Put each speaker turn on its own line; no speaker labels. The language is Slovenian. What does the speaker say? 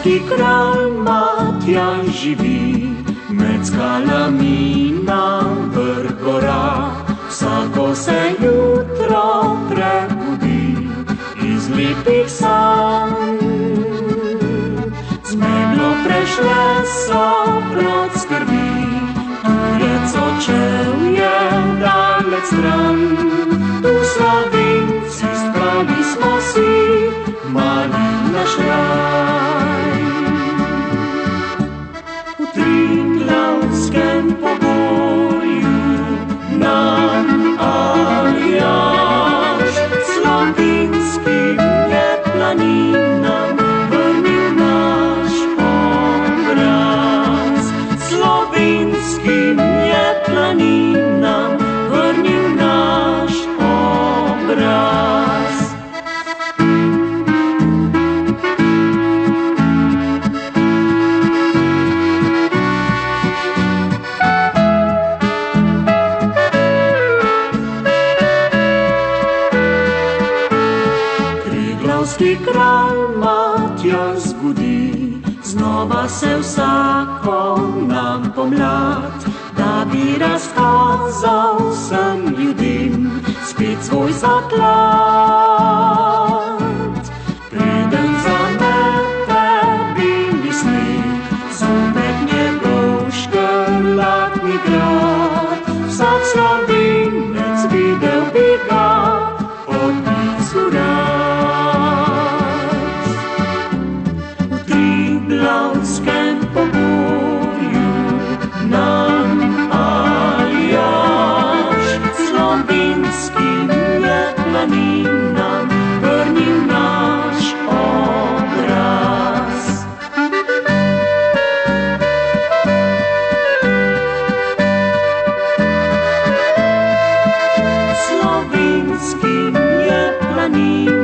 Triglavski kralj Matjaž živi, med skalami na vrh gora. Vsako se jutro prebudi iz lepih sanj. Z meglo prešle so prot skrbi, tujec odšel je daleč stran. Tu Slovenci zbrali smo si mali naš raj. V Triglavskem pogorju nam Aljaž slovinskim je planinam vrnil naš obraz. Slovinskim je planinam vrnil naš obraz. Triglavski kralj Matjaž zbudi, znova se vsako nam pomlad, da bi razkazal vsem ljudem spet svoj zaklad. Preden zamete beli sneg, zopet njegov škrlatni grad, vsak Slovenec videl bi ga od blizu raz. V Triglavskem pogorju nam Aljaž slovinskim je planinam vrnil naš obraz. Slovinskim je planinam